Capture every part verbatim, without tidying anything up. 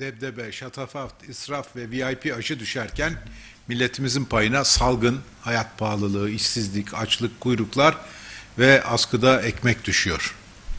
debdebe, şatafat, israf ve V I P aşı düşerken milletimizin payına salgın, hayat pahalılığı, işsizlik, açlık, kuyruklar ve askıda ekmek düşüyor.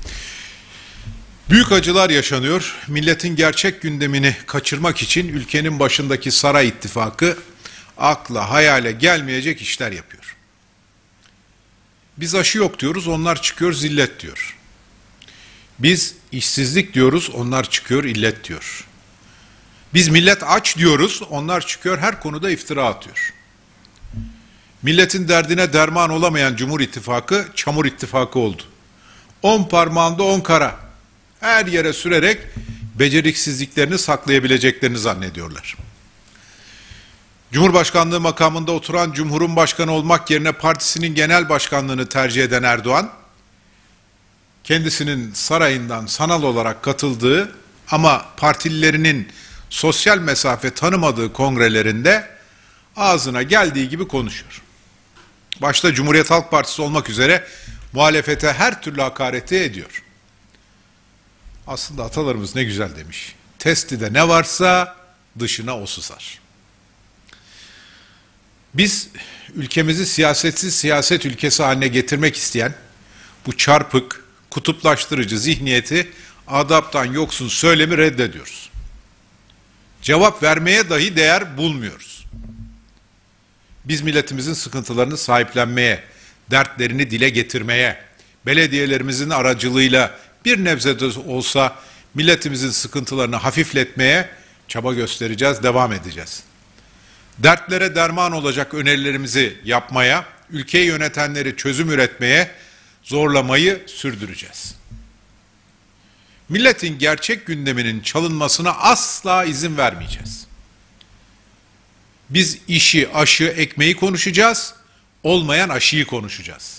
Büyük acılar yaşanıyor. Milletin gerçek gündemini kaçırmak için ülkenin başındaki saray ittifakı akla hayale gelmeyecek işler yapıyor. Biz aşı yok diyoruz, onlar çıkıyor zillet diyor. Biz işsizlik diyoruz, onlar çıkıyor illet diyor. Biz millet aç diyoruz, onlar çıkıyor her konuda iftira atıyor. Milletin derdine derman olamayan Cumhur İttifakı çamur ittifakı oldu. On parmağında on kara. Her yere sürerek beceriksizliklerini saklayabileceklerini zannediyorlar. Cumhurbaşkanlığı makamında oturan Cumhur'un başkanı olmak yerine partisinin genel başkanlığını tercih eden Erdoğan, kendisinin sarayından sanal olarak katıldığı ama partililerinin sosyal mesafe tanımadığı kongrelerinde ağzına geldiği gibi konuşuyor. Başta Cumhuriyet Halk Partisi olmak üzere muhalefete her türlü hakareti ediyor. Aslında atalarımız ne güzel demiş. Testide ne varsa dışına o sızar. Biz ülkemizi siyasetsiz siyaset ülkesi haline getirmek isteyen bu çarpık, kutuplaştırıcı zihniyeti adaptan yoksun söylemi reddediyoruz. Cevap vermeye dahi değer bulmuyoruz. Biz milletimizin sıkıntılarını sahiplenmeye, dertlerini dile getirmeye, belediyelerimizin aracılığıyla bir nebze de olsa milletimizin sıkıntılarını hafifletmeye çaba göstereceğiz, devam edeceğiz. Dertlere derman olacak önerilerimizi yapmaya, ülkeyi yönetenleri çözüm üretmeye zorlamayı sürdüreceğiz. Milletin gerçek gündeminin çalınmasına asla izin vermeyeceğiz. Biz işi, aşı, ekmeği konuşacağız, olmayan aşıyı konuşacağız.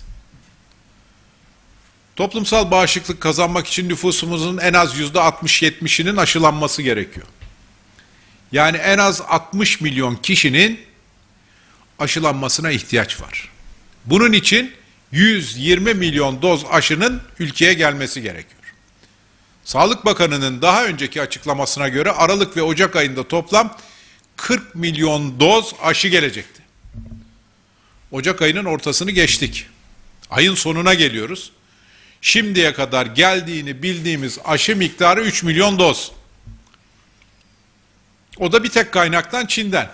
Toplumsal bağışıklık kazanmak için nüfusumuzun en az yüzde altmış yetmişinin aşılanması gerekiyor. Yani en az altmış milyon kişinin aşılanmasına ihtiyaç var. Bunun için yüz yirmi milyon doz aşının ülkeye gelmesi gerekiyor. Sağlık Bakanı'nın daha önceki açıklamasına göre Aralık ve Ocak ayında toplam kırk milyon doz aşı gelecekti. Ocak ayının ortasını geçtik. Ayın sonuna geliyoruz. Şimdiye kadar geldiğini bildiğimiz aşı miktarı üç milyon doz. O da bir tek kaynaktan, Çin'den.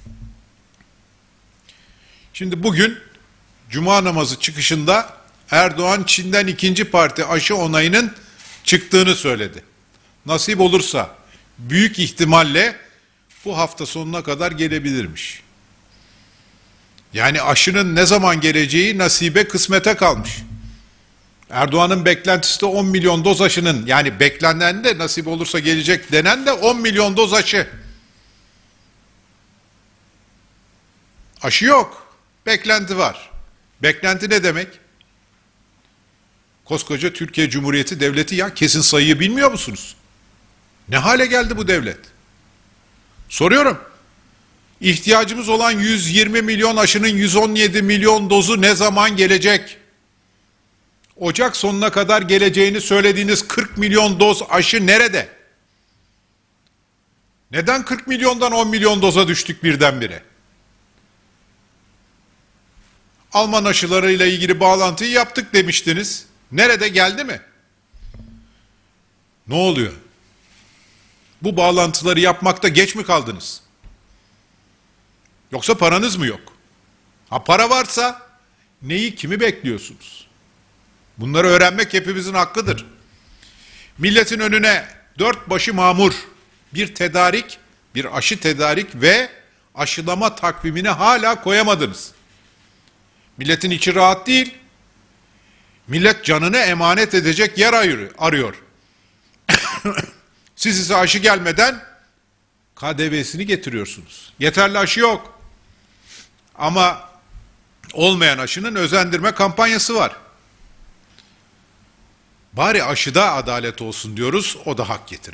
Şimdi bugün Cuma namazı çıkışında Erdoğan Çin'den ikinci parti aşı onayının çıktığını söyledi. Nasip olursa büyük ihtimalle bu hafta sonuna kadar gelebilirmiş. Yani aşının ne zaman geleceği nasibe kısmete kalmış. Erdoğan'ın beklentisi de on milyon doz aşının, yani beklenen de nasip olursa gelecek denen de on milyon doz aşı. Aşı yok. Beklenti var. Beklenti ne demek? Koskoca Türkiye Cumhuriyeti Devleti, ya kesin sayıyı bilmiyor musunuz? Ne hale geldi bu devlet? Soruyorum. İhtiyacımız olan yüz yirmi milyon aşının yüz on yedi milyon dozu ne zaman gelecek? Ocak sonuna kadar geleceğini söylediğiniz kırk milyon doz aşı nerede? Neden kırk milyondan on milyon doza düştük birdenbire? Alman aşılarıyla ilgili bağlantıyı yaptık demiştiniz. Nerede, geldi mi? Ne oluyor? Bu bağlantıları yapmakta geç mi kaldınız? Yoksa paranız mı yok? Ha, para varsa neyi, kimi bekliyorsunuz? Bunları öğrenmek hepimizin hakkıdır. Milletin önüne dört başı mamur bir tedarik, bir aşı tedarik ve aşılama takvimini hala koyamadınız. Milletin içi rahat değil. Millet canını emanet edecek yer arıyor. Siz ise aşı gelmeden K D V'sini getiriyorsunuz. Yeterli aşı yok. Ama olmayan aşının özendirme kampanyası var. Bari aşıda adalet olsun diyoruz, o da hak getiri.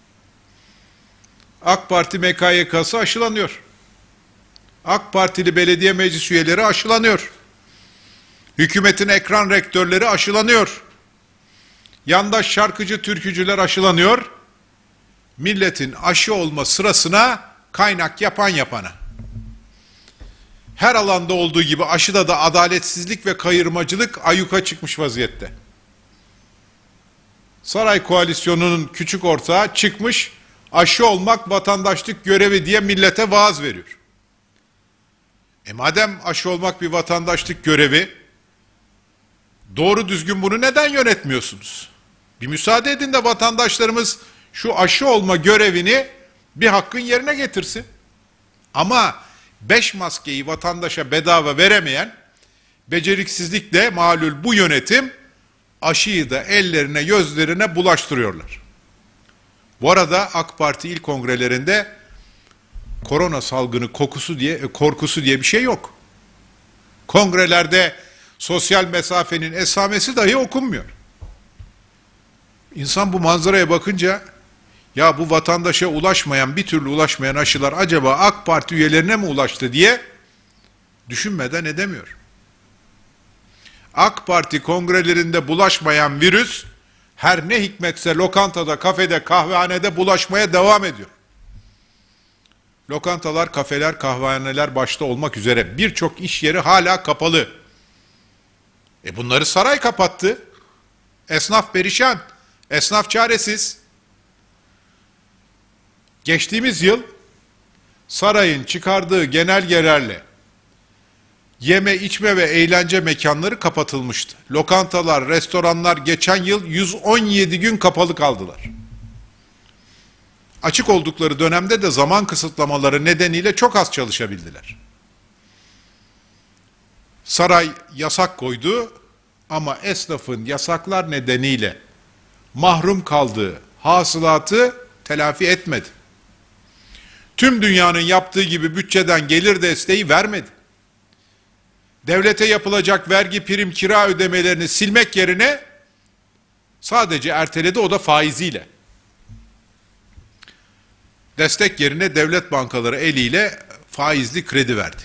AK Parti M K Y K'sı aşılanıyor. AK Partili belediye meclis üyeleri aşılanıyor. Hükümetin ekran rektörleri aşılanıyor. Yandaş şarkıcı türkücüler aşılanıyor. milletin aşı olma sırasına kaynak yapan yapana. Her alanda olduğu gibi aşıda da adaletsizlik ve kayırmacılık ayyuka çıkmış vaziyette. Saray koalisyonunun küçük ortağı çıkmış, aşı olmak vatandaşlık görevi diye millete vaaz veriyor. E madem aşı olmak bir vatandaşlık görevi, doğru düzgün bunu neden yönetmiyorsunuz? Bir müsaade edin de vatandaşlarımız şu aşı olma görevini bir hakkın yerine getirsin. Ama beş maskeyi vatandaşa bedava veremeyen, beceriksizlikle malul bu yönetim aşıyı da ellerine gözlerine bulaştırıyorlar. Bu arada AK Parti il kongrelerinde korona salgını kokusu diye, korkusu diye bir şey yok. Kongrelerde sosyal mesafenin esamesi dahi okunmuyor. İnsan bu manzaraya bakınca, ya bu vatandaşa ulaşmayan, bir türlü ulaşmayan aşılar acaba AK Parti üyelerine mi ulaştı diye düşünmeden edemiyor. AK Parti kongrelerinde bulaşmayan virüs, her ne hikmetse lokantada, kafede, kahvehanede bulaşmaya devam ediyor. Lokantalar, kafeler, kahvehaneler başta olmak üzere birçok iş yeri hala kapalı. E bunları saray kapattı. Esnaf perişan, esnaf çaresiz. Geçtiğimiz yıl sarayın çıkardığı genelgelerle yeme, içme ve eğlence mekanları kapatılmıştı. Lokantalar, restoranlar geçen yıl yüz on yedi gün kapalı kaldılar. Açık oldukları dönemde de zaman kısıtlamaları nedeniyle çok az çalışabildiler. Saray yasak koydu ama esnafın yasaklar nedeniyle mahrum kaldığı hasılatı telafi etmedi. Tüm dünyanın yaptığı gibi bütçeden gelir desteği vermedi. Devlete yapılacak vergi, prim, kira ödemelerini silmek yerine sadece erteledi, o da faiziyle. Destek yerine devlet bankaları eliyle faizli kredi verdi.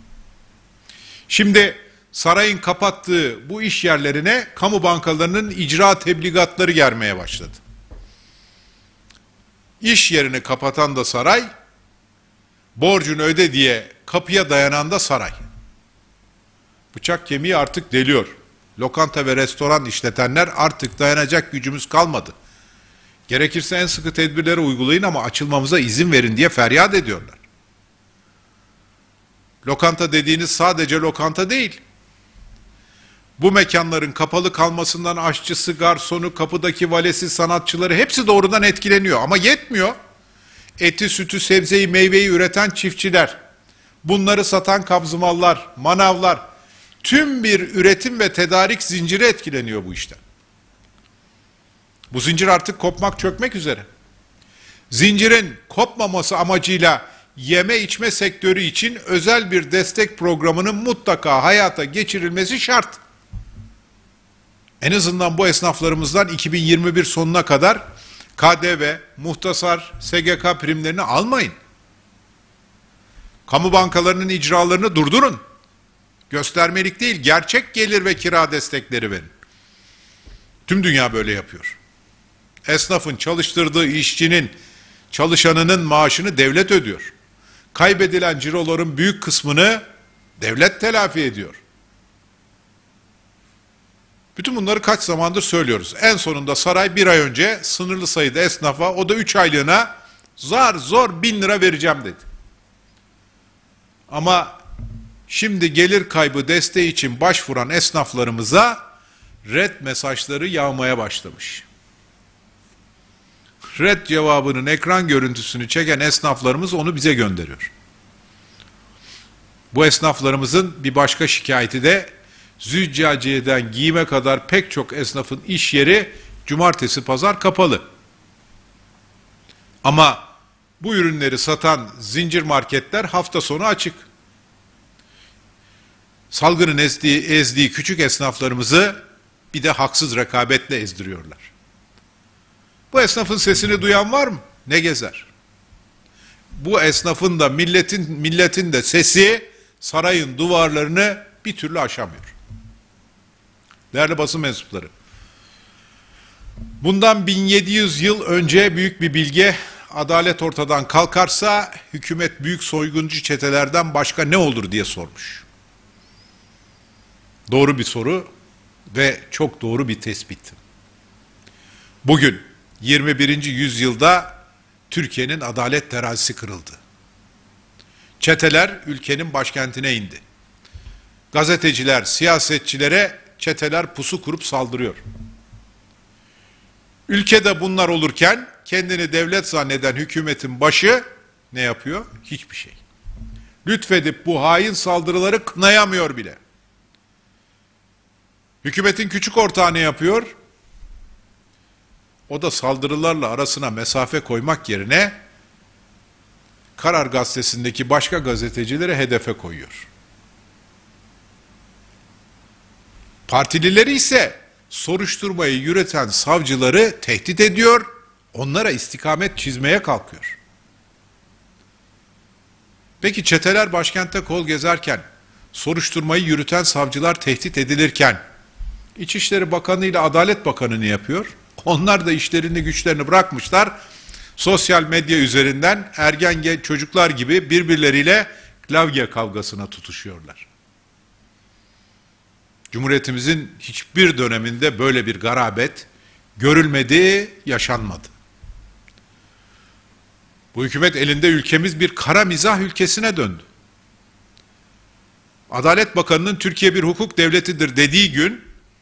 Şimdi sarayın kapattığı bu iş yerlerine kamu bankalarının icra tebligatları gelmeye başladı. İş yerini kapatan da saray, borcunu öde diye kapıya dayanan da saray. Bıçak kemiği artık deliyor. Lokanta ve restoran işletenler artık dayanacak gücümüz kalmadı. Gerekirse en sıkı tedbirleri uygulayın ama açılmamıza izin verin diye feryat ediyorlar. Lokanta dediğiniz sadece lokanta değil. Bu mekanların kapalı kalmasından aşçısı, garsonu, kapıdaki valesi, sanatçıları hepsi doğrudan etkileniyor. Ama yetmiyor. Eti, sütü, sebzeyi, meyveyi üreten çiftçiler, bunları satan kabzımallar, manavlar, tüm bir üretim ve tedarik zinciri etkileniyor bu işten. Bu zincir artık kopmak, çökmek üzere. Zincirin kopmaması amacıyla yeme içme sektörü için özel bir destek programının mutlaka hayata geçirilmesi şart. En azından bu esnaflarımızdan iki bin yirmi bir sonuna kadar K D V, muhtasar, S G K primlerini almayın. Kamu bankalarının icralarını durdurun. Göstermelik değil, gerçek gelir ve kira destekleri verin. Tüm dünya böyle yapıyor. Esnafın çalıştırdığı işçinin, çalışanının maaşını devlet ödüyor. Kaybedilen ciroların büyük kısmını devlet telafi ediyor. Bütün bunları kaç zamandır söylüyoruz. En sonunda saray bir ay önce sınırlı sayıda esnafa, o da üç aylığına zar zor bin lira vereceğim dedi. Ama şimdi gelir kaybı desteği için başvuran esnaflarımıza red mesajları yağmaya başlamış. Red cevabının ekran görüntüsünü çeken esnaflarımız onu bize gönderiyor. Bu esnaflarımızın bir başka şikayeti de züccaciyeden giyime kadar pek çok esnafın iş yeri cumartesi pazar kapalı. Ama bu ürünleri satan zincir marketler hafta sonu açık. Salgının ezdiği, ezdiği küçük esnaflarımızı bir de haksız rekabetle ezdiriyorlar. Bu esnafın sesini duyan var mı? Ne gezer? Bu esnafın da milletin milletin de sesi sarayın duvarlarını bir türlü aşamıyor. Değerli basın mensupları, bundan bin yedi yüz yıl önce büyük bir bilge adalet ortadan kalkarsa hükümet büyük soyguncu çetelerden başka ne olur diye sormuş. Doğru bir soru ve çok doğru bir tespit. Bugün yirmi birinci yüzyılda Türkiye'nin adalet terazisi kırıldı. Çeteler ülkenin başkentine indi. Gazeteciler, siyasetçilere çeteler pusu kurup saldırıyor. Ülkede bunlar olurken kendini devlet zanneden hükümetin başı ne yapıyor? Hiçbir şey. Lütfedip bu hain saldırıları kınayamıyor bile. Hükümetin küçük ortağı ne yapıyor? O da saldırılarla arasına mesafe koymak yerine Karar Gazetesi'ndeki başka gazetecileri hedefe koyuyor. Partilileri ise soruşturmayı yürüten savcıları tehdit ediyor, onlara istikamet çizmeye kalkıyor. Peki çeteler başkentte kol gezerken, soruşturmayı yürüten savcılar tehdit edilirken, İçişleri Bakanı ile Adalet Bakanı ne yapıyor? Onlar da işlerini güçlerini bırakmışlar, sosyal medya üzerinden ergen çocuklar gibi birbirleriyle klavye kavgasına tutuşuyorlar. Cumhuriyetimizin hiçbir döneminde böyle bir garabet görülmedi, yaşanmadı. Bu hükümet elinde ülkemiz bir kara mizah ülkesine döndü. Adalet Bakanı'nın Türkiye bir hukuk devletidir dediği gün,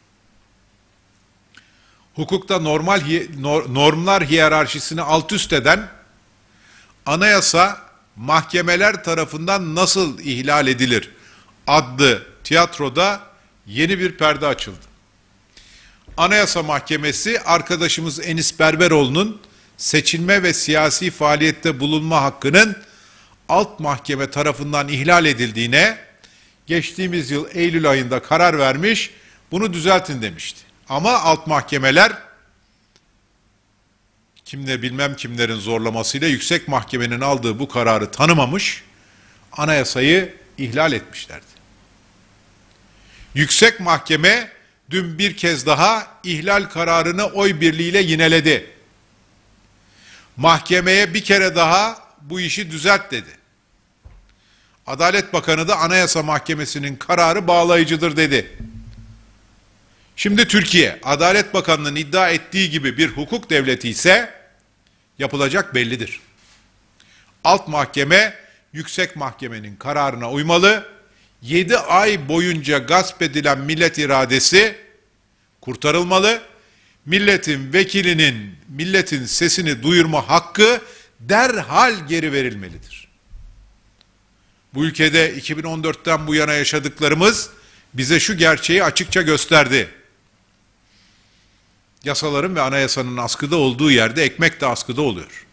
hukukta normal normlar hiyerarşisini alt üst eden anayasa mahkemeler tarafından nasıl ihlal edilir adlı tiyatroda yeni bir perde açıldı. Anayasa Mahkemesi arkadaşımız Enis Berberoğlu'nun seçilme ve siyasi faaliyette bulunma hakkının alt mahkeme tarafından ihlal edildiğine geçtiğimiz yıl Eylül ayında karar vermiş, bunu düzeltin demişti. Ama alt mahkemeler kimle bilmem kimlerin zorlamasıyla yüksek mahkemenin aldığı bu kararı tanımamış, anayasayı ihlal etmişlerdi. Yüksek Mahkeme dün bir kez daha ihlal kararını oy birliğiyle yineledi. Mahkemeye bir kere daha bu işi düzelt dedi. Adalet Bakanı da Anayasa Mahkemesi'nin kararı bağlayıcıdır dedi. Şimdi Türkiye, Adalet Bakanı'nın iddia ettiği gibi bir hukuk devleti ise yapılacak bellidir. Alt mahkeme, yüksek mahkemenin kararına uymalı, yedi ay boyunca gasp edilen millet iradesi kurtarılmalı, milletin vekilinin, milletin sesini duyurma hakkı derhal geri verilmelidir. Bu ülkede iki bin on dörtten bu yana yaşadıklarımız bize şu gerçeği açıkça gösterdi. Yasaların ve anayasanın askıda olduğu yerde ekmek de askıda oluyor.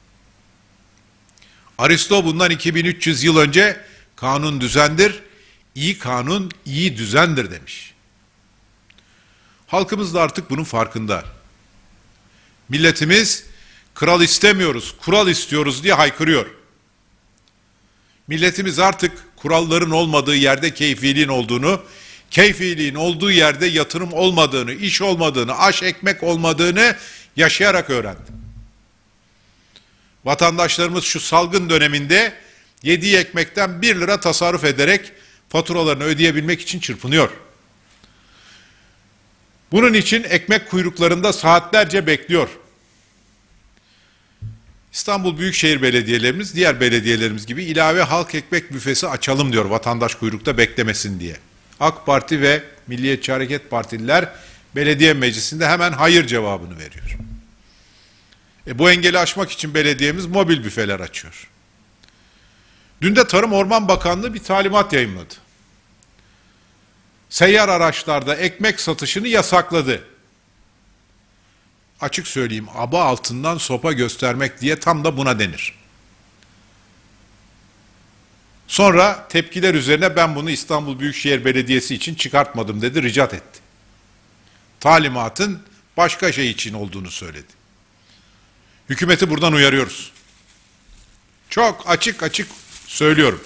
Aristo bundan iki bin üç yüz yıl önce kanun düzendir, iyi kanun iyi düzendir demiş. Halkımız da artık bunun farkında. Milletimiz kral istemiyoruz, kural istiyoruz diye haykırıyor. Milletimiz artık kuralların olmadığı yerde keyfiliğin olduğunu, keyfiliğin olduğu yerde yatırım olmadığını, iş olmadığını, aş ekmek olmadığını yaşayarak öğrendi. Vatandaşlarımız şu salgın döneminde yediği ekmekten bir lira tasarruf ederek faturalarını ödeyebilmek için çırpınıyor. Bunun için ekmek kuyruklarında saatlerce bekliyor. İstanbul Büyükşehir Belediyelerimiz, diğer belediyelerimiz gibi ilave halk ekmek büfesi açalım diyor vatandaş kuyrukta beklemesin diye. AK Parti ve Milliyetçi Hareket Partililer belediye meclisinde hemen hayır cevabını veriyor. E bu engeli aşmak için belediyemiz mobil büfeler açıyor. Dün de Tarım Orman Bakanlığı bir talimat yayımladı. Seyyar araçlarda ekmek satışını yasakladı. Açık söyleyeyim, aba altından sopa göstermek diye tam da buna denir. Sonra tepkiler üzerine ben bunu İstanbul Büyükşehir Belediyesi için çıkartmadım dedi, ricat etti. Talimatın başka şey için olduğunu söyledi. Hükümeti buradan uyarıyoruz. Çok açık açık söylüyorum.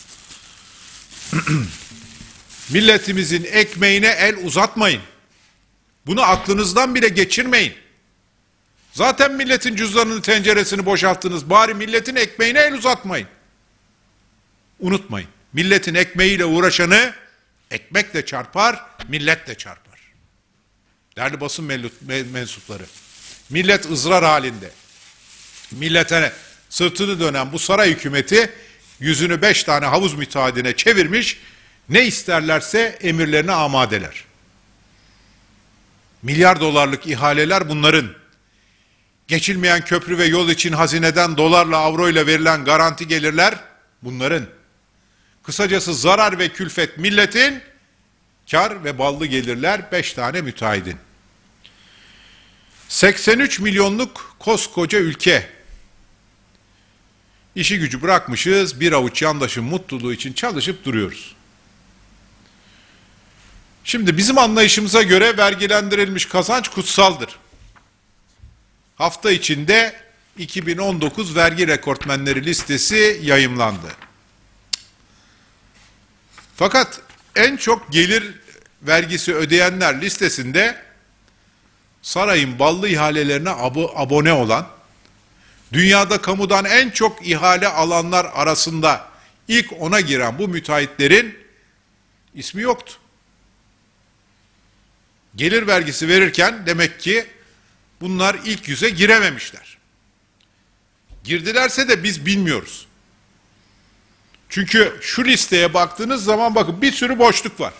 Milletimizin ekmeğine el uzatmayın. Bunu aklınızdan bile geçirmeyin. Zaten milletin cüzdanını, tenceresini boşalttınız. Bari milletin ekmeğine el uzatmayın. Unutmayın. Milletin ekmeğiyle uğraşanı ekmekle çarpar, milletle çarpar. Değerli basın mensupları, millet ızrar halinde. Millete sırtını dönen bu saray hükümeti yüzünü beş tane havuz müteahhidine çevirmiş, ne isterlerse emirlerine amadeler. Milyar dolarlık ihaleler bunların. Geçilmeyen köprü ve yol için hazineden dolarla, avroyla verilen garanti gelirler bunların. Kısacası zarar ve külfet milletin, kar ve ballı gelirler beş tane müteahhidin. seksen üç milyonluk koskoca ülke. İşi gücü bırakmışız, bir avuç yandaşın mutluluğu için çalışıp duruyoruz. Şimdi bizim anlayışımıza göre vergilendirilmiş kazanç kutsaldır. Hafta içinde iki bin on dokuz vergi rekortmenleri listesi yayımlandı. Fakat en çok gelir vergisi ödeyenler listesinde sarayın ballı ihalelerine ab- abone olan, dünyada kamudan en çok ihale alanlar arasında ilk ona giren bu müteahhitlerin ismi yoktu. Gelir vergisi verirken demek ki bunlar ilk yüze girememişler. Girdilerse de biz bilmiyoruz. Çünkü şu listeye baktığınız zaman bakın bir sürü boşluk var.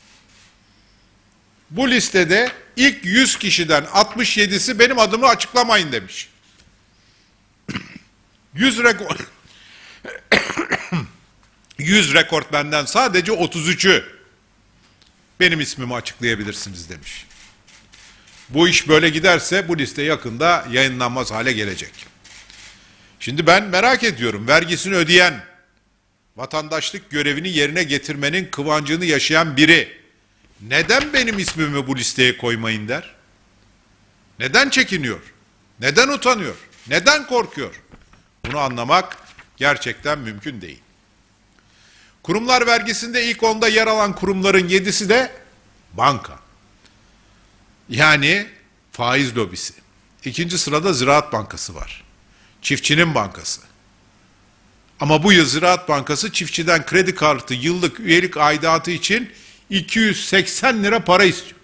Bu listede ilk yüz kişiden altmış yedisi benim adımı açıklamayın demiş. yüz rekor yüz rekortmenden sadece otuz üçü benim ismimi açıklayabilirsiniz demiş. Bu iş böyle giderse bu liste yakında yayınlanmaz hale gelecek. Şimdi ben merak ediyorum, vergisini ödeyen, vatandaşlık görevini yerine getirmenin kıvancını yaşayan biri neden benim ismimi bu listeye koymayın der? Neden çekiniyor? Neden utanıyor? Neden korkuyor? Bunu anlamak gerçekten mümkün değil. Kurumlar vergisinde ilk onda yer alan kurumların yedisi de banka. Yani faiz lobisi. İkinci sırada Ziraat Bankası var. Çiftçinin bankası. Ama bu yıl Ziraat Bankası çiftçiden kredi kartı, yıllık üyelik aidatı için iki yüz seksen lira para istiyor.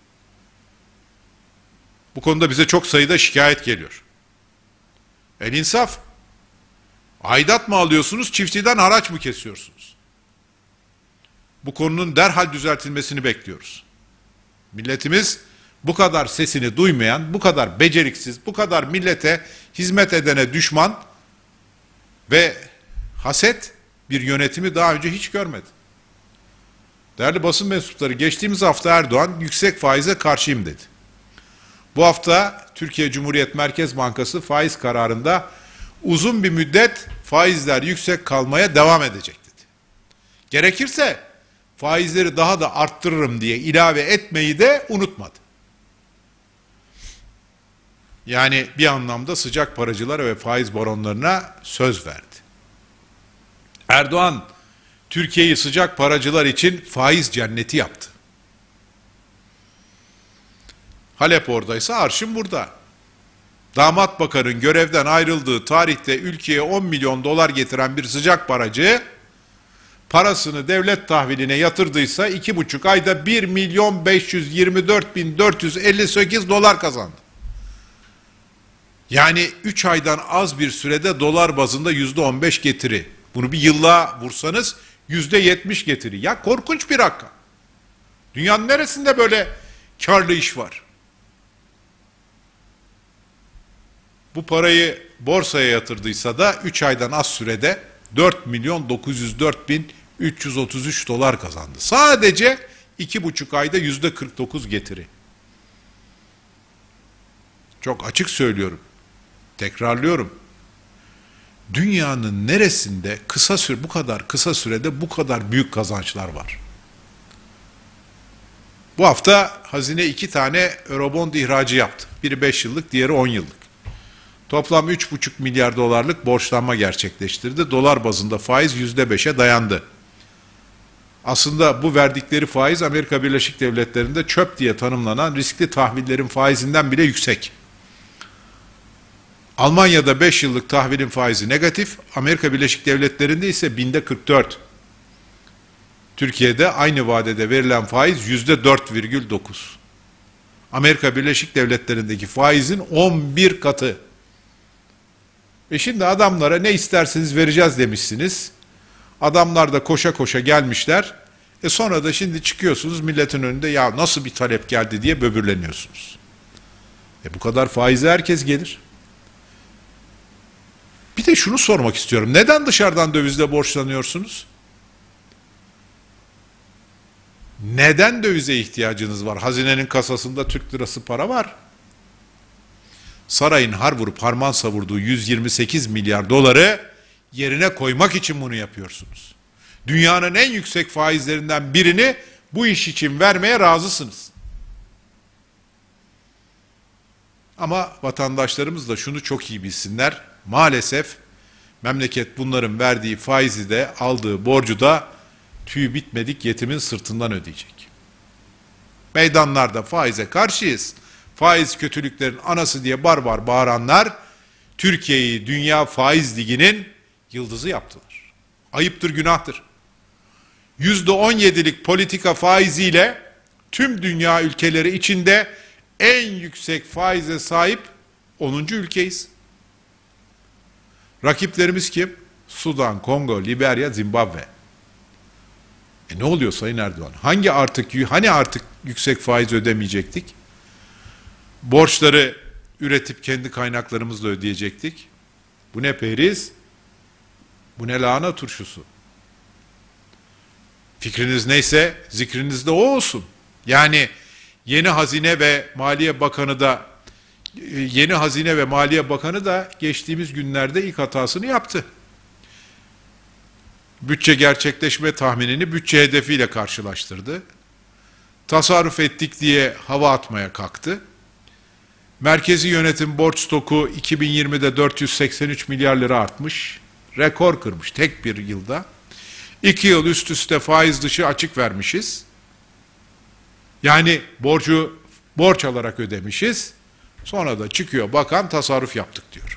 Bu konuda bize çok sayıda şikayet geliyor. El insaf. Aidat mı alıyorsunuz, çiftçiden haraç mı kesiyorsunuz? Bu konunun derhal düzeltilmesini bekliyoruz. Milletimiz bu kadar sesini duymayan, bu kadar beceriksiz, bu kadar millete hizmet edene düşman ve haset bir yönetimi daha önce hiç görmedi. Değerli basın mensupları, geçtiğimiz hafta Erdoğan yüksek faize karşıyım dedi. Bu hafta Türkiye Cumhuriyet Merkez Bankası faiz kararında uzun bir müddet faizler yüksek kalmaya devam edecek dedi. Gerekirse faizleri daha da arttırırım diye ilave etmeyi de unutmadı. Yani bir anlamda sıcak paracılara ve faiz baronlarına söz verdi. Erdoğan Türkiye'yi sıcak paracılar için faiz cenneti yaptı. Halep oradaysa arşın burada. Damat Bakar'ın görevden ayrıldığı tarihte ülkeye on milyon dolar getiren bir sıcak paracı, parasını devlet tahviline yatırdıysa iki buçuk ayda bir milyon beş yüz yirmi dört bin dört yüz elli sekiz dolar kazandı. Yani üç aydan az bir sürede dolar bazında yüzde on beş getiri. Bunu bir yıllığa vursanız yüzde yetmiş getiri. Ya korkunç bir rakam. Dünyanın neresinde böyle karlı iş var? Bu parayı borsaya yatırdıysa da üç aydan az sürede dört milyon dokuz yüz dört bin üç yüz otuz üç dolar kazandı. Sadece iki buçuk ayda yüzde kırk dokuz getiri. Çok açık söylüyorum. Tekrarlıyorum. Dünyanın neresinde kısa süre bu kadar kısa sürede bu kadar büyük kazançlar var? Bu hafta hazine iki tane Eurobond ihracı yaptı. Biri beş yıllık, diğeri on yıllık. Toplam üç buçuk milyar dolarlık borçlanma gerçekleştirdi. Dolar bazında faiz yüzde beşe dayandı. Aslında bu verdikleri faiz Amerika Birleşik Devletleri'nde çöp diye tanımlanan riskli tahvillerin faizinden bile yüksek. Almanya'da beş yıllık tahvilin faizi negatif, Amerika Birleşik Devletleri'nde ise binde kırk dört. Türkiye'de aynı vadede verilen faiz yüzde dört virgül dokuz. Amerika Birleşik Devletleri'ndeki faizin on bir katı. E şimdi adamlara ne isterseniz vereceğiz demişsiniz. Adamlar da koşa koşa gelmişler. E sonra da şimdi çıkıyorsunuz milletin önünde ya nasıl bir talep geldi diye böbürleniyorsunuz. E bu kadar faize herkes gelir. Bir de şunu sormak istiyorum. Neden dışarıdan dövizle borçlanıyorsunuz? Neden dövize ihtiyacınız var? Hazinenin kasasında Türk lirası para var. Sarayın har vurup harman savurduğu yüz yirmi sekiz milyar doları yerine koymak için bunu yapıyorsunuz. Dünyanın en yüksek faizlerinden birini bu iş için vermeye razısınız. Ama vatandaşlarımız da şunu çok iyi bilsinler. Maalesef memleket bunların verdiği faizi de aldığı borcu da tüy bitmedik yetimin sırtından ödeyecek. Meydanlarda faize karşıyız. Faiz kötülüklerin anası diye barbar bağıranlar Türkiye'yi Dünya Faiz Ligi'nin yıldızı yaptılar. Ayıptır, günahtır. yüzde on yedilik politika faiziyle tüm dünya ülkeleri içinde en yüksek faize sahip onuncu ülkeyiz. Rakiplerimiz kim? Sudan, Kongo, Liberya, Zimbabwe. E ne oluyor Sayın Erdoğan? Hangi artık hani artık yüksek faiz ödemeyecektik? Borçları üretip kendi kaynaklarımızla ödeyecektik. Bu ne periz? Bu ne lahana turşusu? Fikriniz neyse zikriniz de o olsun. Yani yeni Hazine ve Maliye Bakanı da yeni Hazine ve Maliye Bakanı da geçtiğimiz günlerde ilk hatasını yaptı. Bütçe gerçekleşme tahminini bütçe hedefiyle karşılaştırdı. Tasarruf ettik diye hava atmaya kalktı. Merkezi yönetim borç stoku iki bin yirmide dört yüz seksen üç milyar lira artmış. Rekor kırmış tek bir yılda. İki yıl üst üste faiz dışı açık vermişiz. Yani borcu borç alarak ödemişiz. Sonra da çıkıyor bakan tasarruf yaptık diyor.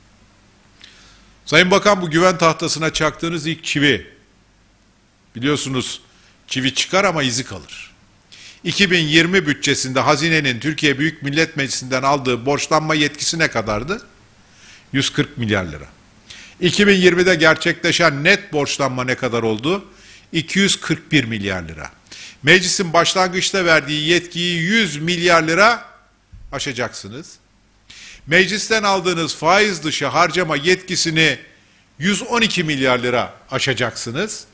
Sayın Bakan, bu güven tahtasına çaktığınız ilk çivi. Biliyorsunuz çivi çıkar ama izi kalır. iki bin yirmi bütçesinde hazinenin Türkiye Büyük Millet Meclisi'nden aldığı borçlanma yetkisi ne kadardı? yüz kırk milyar lira. iki bin yirmide gerçekleşen net borçlanma ne kadar oldu? iki yüz kırk bir milyar lira. Meclisin başlangıçta verdiği yetkiyi yüz milyar lira aşacaksınız. Meclisten aldığınız faiz dışı harcama yetkisini yüz on iki milyar lira aşacaksınız.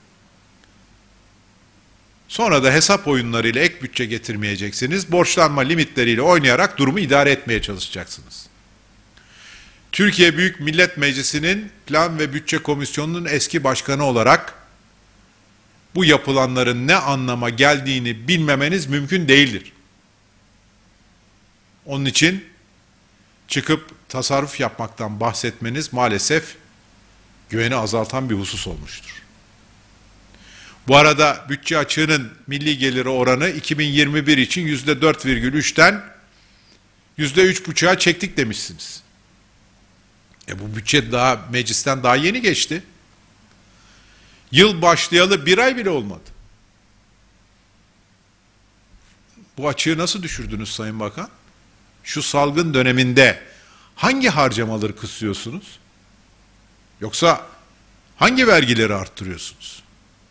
Sonra da hesap oyunlarıyla ek bütçe getirmeyeceksiniz. Borçlanma limitleriyle oynayarak durumu idare etmeye çalışacaksınız. Türkiye Büyük Millet Meclisi'nin Plan ve Bütçe Komisyonu'nun eski başkanı olarak bu yapılanların ne anlama geldiğini bilmemeniz mümkün değildir. Onun için çıkıp tasarruf yapmaktan bahsetmeniz maalesef güveni azaltan bir husus olmuştur. Bu arada bütçe açığının milli geliri oranı iki bin yirmi bir için yüzde dört virgül üçten yüzde üç buçuğa çektik demişsiniz. E bu bütçe daha meclisten daha yeni geçti. Yıl başlayalı bir ay bile olmadı. Bu açığı nasıl düşürdünüz Sayın Bakan? Şu salgın döneminde hangi harcamaları kısıyorsunuz? Yoksa hangi vergileri arttırıyorsunuz?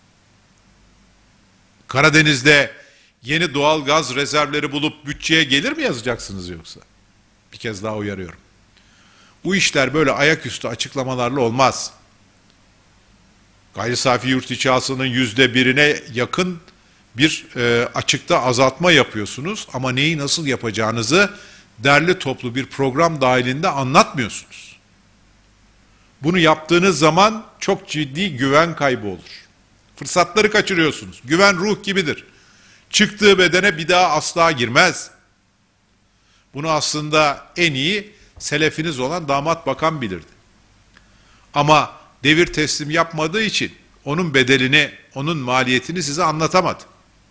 Karadeniz'de yeni doğal gaz rezervleri bulup bütçeye gelir mi yazacaksınız yoksa? Bir kez daha uyarıyorum. Bu işler böyle ayaküstü açıklamalarla olmaz. Gayri safi yurt içi hasılanın yüzde birine yakın bir e, açıkta azaltma yapıyorsunuz ama neyi nasıl yapacağınızı derli toplu bir program dahilinde anlatmıyorsunuz. Bunu yaptığınız zaman çok ciddi güven kaybı olur. Fırsatları kaçırıyorsunuz. Güven ruh gibidir. Çıktığı bedene bir daha asla girmez. Bunu aslında en iyi selefiniz olan damat bakan bilirdi. Ama devir teslim yapmadığı için onun bedelini, onun maliyetini size anlatamadı.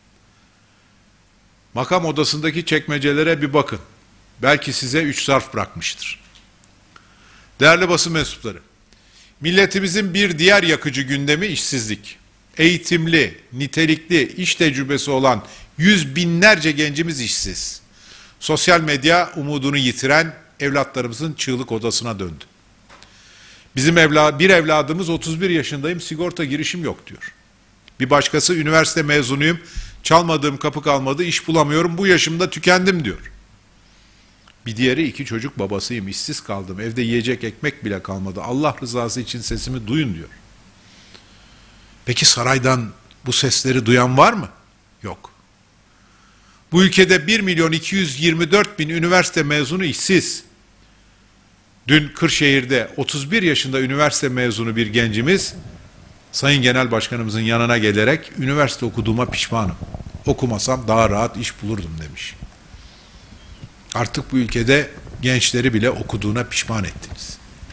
Makam odasındaki çekmecelere bir bakın. Belki size üç zarf bırakmıştır. Değerli basın mensupları, milletimizin bir diğer yakıcı gündemi işsizlik. Eğitimli, nitelikli, iş tecrübesi olan yüz binlerce gencimiz işsiz. Sosyal medya umudunu yitiren evlatlarımızın çığlık odasına döndü. Bizim evla, bir evladımız otuz bir yaşındayım, sigorta girişim yok diyor. Bir başkası üniversite mezunuyum, çalmadığım kapı kalmadı, iş bulamıyorum, bu yaşımda tükendim diyor. Bir diğeri iki çocuk babasıyım, işsiz kaldım, evde yiyecek ekmek bile kalmadı, Allah rızası için sesimi duyun diyor. Peki saraydan bu sesleri duyan var mı? Yok. Bu ülkede bir milyon iki yüz yirmi dört bin üniversite mezunu işsiz. Dün Kırşehir'de otuz bir yaşında üniversite mezunu bir gencimiz, Sayın Genel Başkanımızın yanına gelerek üniversite okuduğuma pişmanım. Okumasam daha rahat iş bulurdum demiş. Artık bu ülkede gençleri bile okuduğuna pişman ettiniz.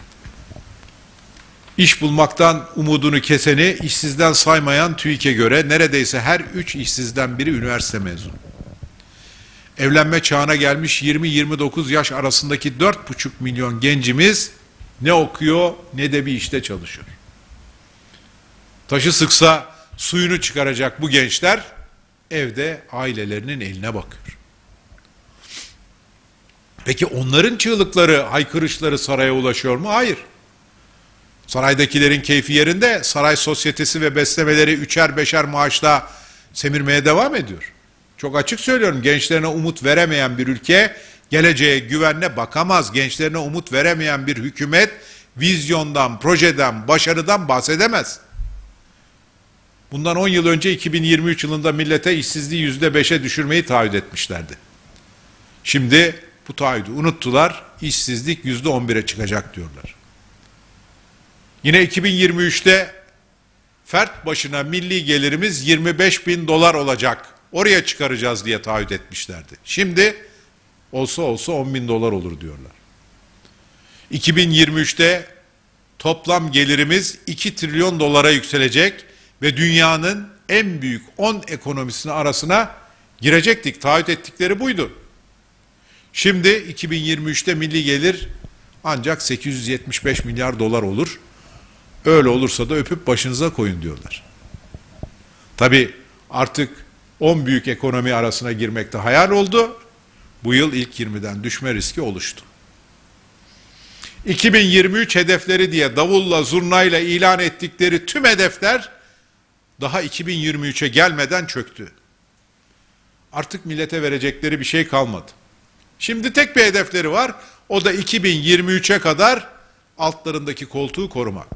İş bulmaktan umudunu keseni işsizden saymayan TÜİK'e göre neredeyse her üç işsizden biri üniversite mezunu. Evlenme çağına gelmiş yirmi yirmi dokuz yaş arasındaki dört buçuk milyon gencimiz ne okuyor ne de bir işte çalışıyor. Taşı sıksa suyunu çıkaracak bu gençler evde ailelerinin eline bakıyor. Peki onların çığlıkları, haykırışları saraya ulaşıyor mu? Hayır. Saraydakilerin keyfi yerinde, saray sosyetesi ve beslemeleri üçer beşer maaşla semirmeye devam ediyor. Çok açık söylüyorum, gençlerine umut veremeyen bir ülke geleceğe güvenle bakamaz. Gençlerine umut veremeyen bir hükümet vizyondan, projeden, başarıdan bahsedemez. Bundan on yıl önce iki bin yirmi üç yılında millete işsizliği yüzde beşe düşürmeyi taahhüt etmişlerdi. Şimdi bu taahhüdü unuttular, işsizlik yüzde on bire çıkacak diyorlar. Yine iki bin yirmi üçte fert başına milli gelirimiz yirmi beş bin dolar olacak. Oraya çıkaracağız diye taahhüt etmişlerdi. Şimdi olsa olsa on bin dolar olur diyorlar. iki bin yirmi üçte toplam gelirimiz iki trilyon dolara yükselecek ve dünyanın en büyük on ekonomisinin arasına girecektik. Taahhüt ettikleri buydu. Şimdi iki bin yirmi üçte milli gelir ancak sekiz yüz yetmiş beş milyar dolar olur. Öyle olursa da öpüp başınıza koyun diyorlar. Tabii artık on büyük ekonomi arasına girmekte hayal oldu. Bu yıl ilk yirmiden düşme riski oluştu. iki bin yirmi üç hedefleri diye davulla zurnayla ilan ettikleri tüm hedefler daha iki bin yirmi üçe gelmeden çöktü. Artık millete verecekleri bir şey kalmadı. Şimdi tek bir hedefleri var. O da iki bin yirmi üçe kadar altlarındaki koltuğu korumak.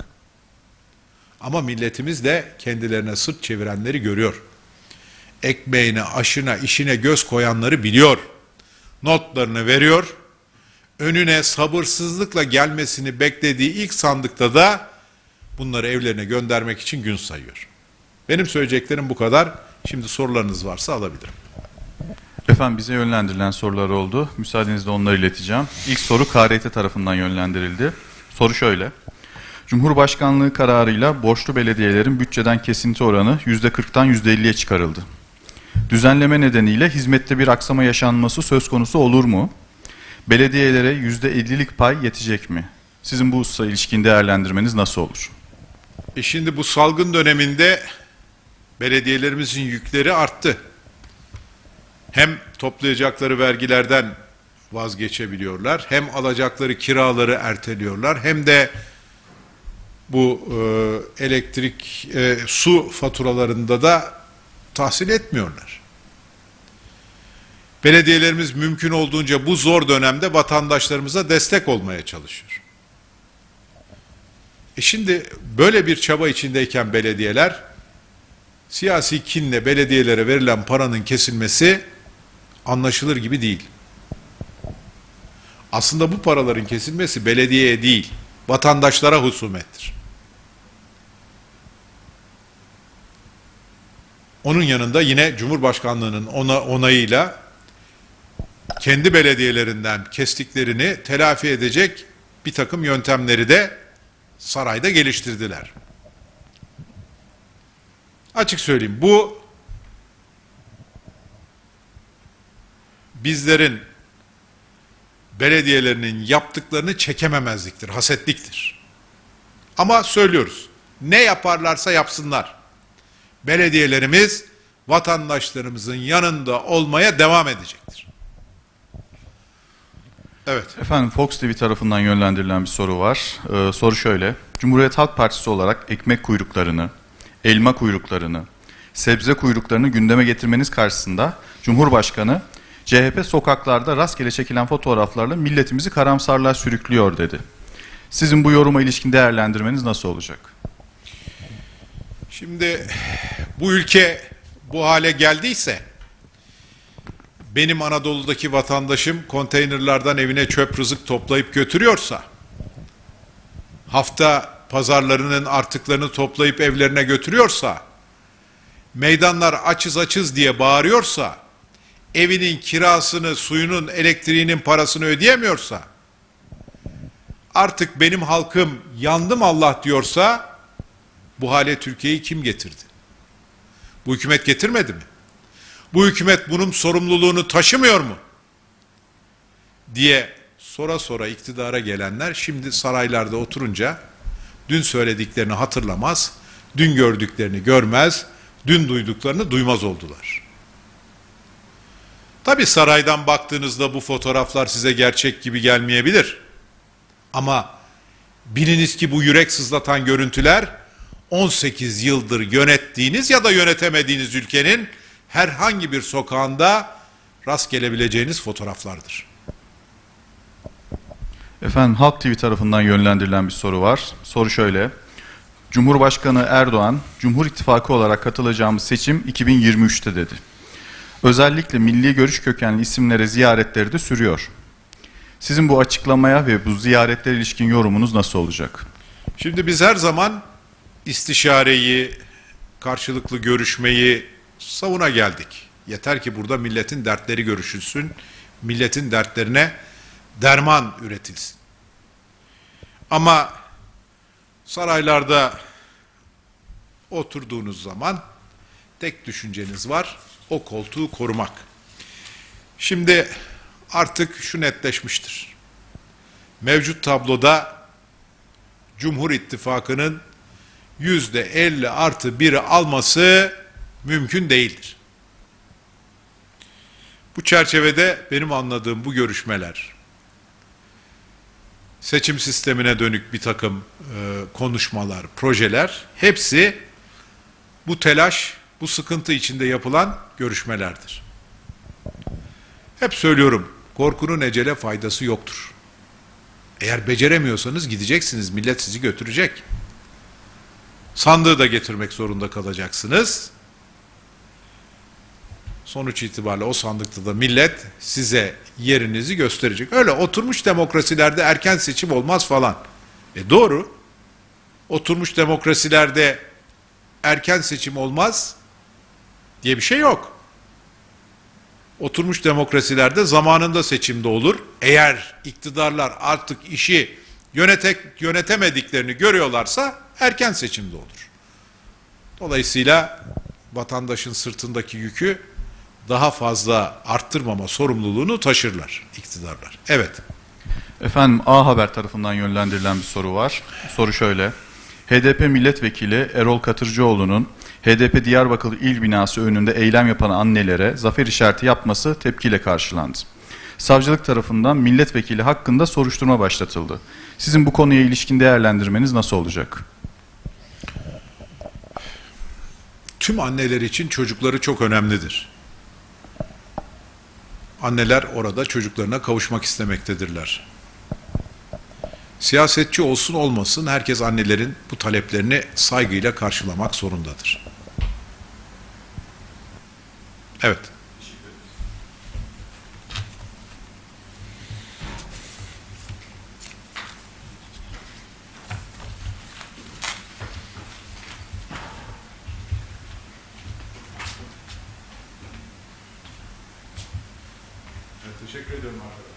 Ama milletimiz de kendilerine sırt çevirenleri görüyor. Ekmeğine, aşına, işine göz koyanları biliyor. Notlarını veriyor. Önüne sabırsızlıkla gelmesini beklediği ilk sandıkta da bunları evlerine göndermek için gün sayıyor. Benim söyleyeceklerim bu kadar. Şimdi sorularınız varsa alabilirim. Efendim bize yönlendirilen sorular oldu. Müsaadenizle onları ileteceğim. İlk soru K R T tarafından yönlendirildi. Soru şöyle. Cumhurbaşkanlığı kararıyla borçlu belediyelerin bütçeden kesinti oranı yüzde kırktan yüzde elliye çıkarıldı. Düzenleme nedeniyle hizmette bir aksama yaşanması söz konusu olur mu? Belediyelere yüzde ellilik pay yetecek mi? Sizin bu hususa ilişkin değerlendirmeniz nasıl olur? E şimdi bu salgın döneminde belediyelerimizin yükleri arttı. Hem toplayacakları vergilerden vazgeçebiliyorlar, hem alacakları kiraları erteliyorlar, hem de bu e, elektrik, e, su faturalarında da tahsil etmiyorlar. Belediyelerimiz mümkün olduğunca bu zor dönemde vatandaşlarımıza destek olmaya çalışıyor. E şimdi böyle bir çaba içindeyken belediyeler, siyasi kinle belediyelere verilen paranın kesilmesi anlaşılır gibi değil. Aslında bu paraların kesilmesi belediyeye değil, vatandaşlara husumettir. Onun yanında yine Cumhurbaşkanlığının ona, onayıyla kendi belediyelerinden kestiklerini telafi edecek bir takım yöntemleri de sarayda geliştirdiler. Açık söyleyeyim, bu bizlerin belediyelerinin yaptıklarını çekememezliktir, hasetliktir. Ama söylüyoruz, ne yaparlarsa yapsınlar, belediyelerimiz vatandaşlarımızın yanında olmaya devam edecektir. Evet. Efendim Fox T V tarafından yönlendirilen bir soru var. Ee, soru şöyle. Cumhuriyet Halk Partisi olarak ekmek kuyruklarını, elma kuyruklarını, sebze kuyruklarını gündeme getirmeniz karşısında Cumhurbaşkanı C H P sokaklarda rastgele çekilen fotoğraflarla milletimizi karamsarlığa sürüklüyor dedi. Sizin bu yoruma ilişkin değerlendirmeniz nasıl olacak? Şimdi bu ülke bu hale geldiyse, benim Anadolu'daki vatandaşım konteynerlardan evine çöp rızık toplayıp götürüyorsa, hafta pazarlarının artıklarını toplayıp evlerine götürüyorsa, meydanlar açız açız diye bağırıyorsa, evinin kirasını, suyunun, elektriğinin parasını ödeyemiyorsa, artık benim halkım yandım Allah diyorsa, bu hale Türkiye'yi kim getirdi? Bu hükümet getirmedi mi? Bu hükümet bunun sorumluluğunu taşımıyor mu? Diye sora sora iktidara gelenler şimdi saraylarda oturunca dün söylediklerini hatırlamaz, dün gördüklerini görmez, dün duyduklarını duymaz oldular. Tabii saraydan baktığınızda bu fotoğraflar size gerçek gibi gelmeyebilir. Ama biliniz ki bu yürek sızlatan görüntüler on sekiz yıldır yönettiğiniz ya da yönetemediğiniz ülkenin herhangi bir sokağında rast gelebileceğiniz fotoğraflardır. Efendim Halk T V tarafından yönlendirilen bir soru var. Soru şöyle. Cumhurbaşkanı Erdoğan, Cumhur İttifakı olarak katılacağımız seçim iki bin yirmi üçte dedi. Özellikle milli görüş kökenli isimlere ziyaretleri de sürüyor. Sizin bu açıklamaya ve bu ziyaretlere ilişkin yorumunuz nasıl olacak? Şimdi biz her zaman istişareyi, karşılıklı görüşmeyi savuna geldik. Yeter ki burada milletin dertleri görüşülsün, milletin dertlerine derman üretilsin. Ama saraylarda oturduğunuz zaman tek düşünceniz var, o koltuğu korumak. Şimdi artık şu netleşmiştir. Mevcut tabloda Cumhur İttifakı'nın yüzde elli artı biri alması mümkün değildir. Bu çerçevede benim anladığım bu görüşmeler, seçim sistemine dönük bir takım e, konuşmalar, projeler, hepsi bu telaş, bu sıkıntı içinde yapılan görüşmelerdir. Hep söylüyorum, korkunun ecele faydası yoktur. Eğer beceremiyorsanız gideceksiniz, millet sizi götürecek. Sandığı da getirmek zorunda kalacaksınız. Sonuç itibariyle o sandıkta da millet size yerinizi gösterecek. Öyle oturmuş demokrasilerde erken seçim olmaz falan. E doğru. Oturmuş demokrasilerde erken seçim olmaz diye bir şey yok. Oturmuş demokrasilerde zamanında seçimde olur. Eğer iktidarlar artık işi yönetek, yönetemediklerini görüyorlarsa erken seçimde olur. Dolayısıyla vatandaşın sırtındaki yükü daha fazla arttırmama sorumluluğunu taşırlar iktidarlar. Evet. Efendim A Haber tarafından yönlendirilen bir soru var. Soru şöyle. H D P milletvekili Erol Katırcıoğlu'nun H D P Diyarbakır İl Binası önünde eylem yapan annelere zafer işareti yapması tepkiyle karşılandı. Savcılık tarafından milletvekili hakkında soruşturma başlatıldı. Sizin bu konuya ilişkin değerlendirmeniz nasıl olacak? Tüm anneler için çocukları çok önemlidir. Anneler orada çocuklarına kavuşmak istemektedirler. Siyasetçi olsun olmasın herkes annelerin bu taleplerini saygıyla karşılamak zorundadır. Evet. Evet, teşekkür ediyorum arkadaşlar.